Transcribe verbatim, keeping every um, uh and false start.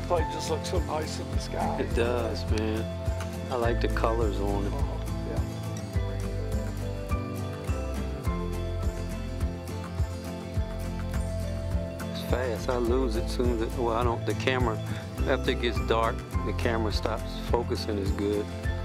plate just looks so nice in the sky. It does, man. I like the colors on it. Uh-huh. Yeah. It's fast. I lose it soon as it, well, I don't, the camera, after it gets dark, the camera stops focusing as good.